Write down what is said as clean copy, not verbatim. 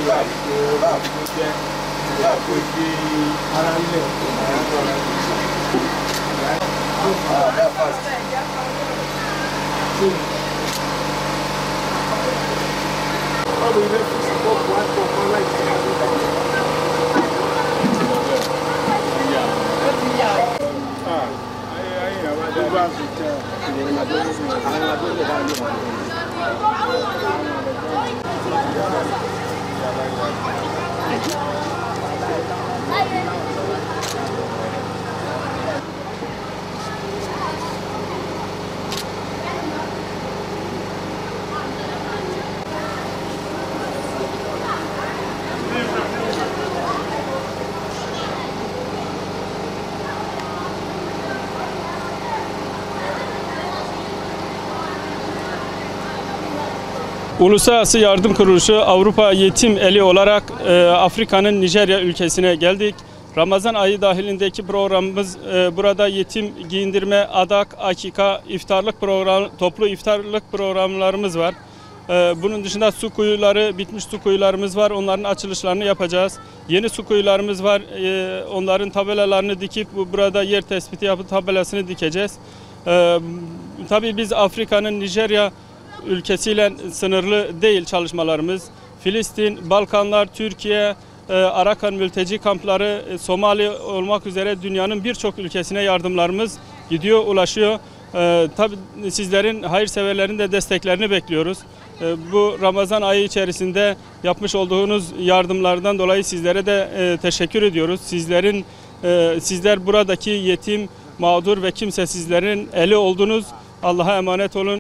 Uluslararası Yardım Kuruluşu Avrupa Yetim Eli olarak Afrika'nın Nijerya ülkesine geldik. Ramazan ayı dahilindeki programımız burada yetim giyindirme, adak, akika, iftarlık program, toplu iftarlık programlarımız var. Bunun dışında su kuyuları, bitmiş su kuyularımız var. Onların açılışlarını yapacağız. Yeni su kuyularımız var. Onların tabelalarını dikip burada yer tespiti yapıp tabelasını dikeceğiz. Tabii biz Afrika'nın Nijerya ülkesiyle sınırlı değil çalışmalarımız. Filistin, Balkanlar, Türkiye, Arakan mülteci kampları, Somali olmak üzere dünyanın birçok ülkesine yardımlarımız gidiyor, ulaşıyor. Tabii sizlerin, hayırseverlerin de desteklerini bekliyoruz. Bu Ramazan ayı içerisinde yapmış olduğunuz yardımlardan dolayı sizlere de teşekkür ediyoruz. Sizler buradaki yetim, mağdur ve kimsesizlerin eli oldunuz. Allah'a emanet olun.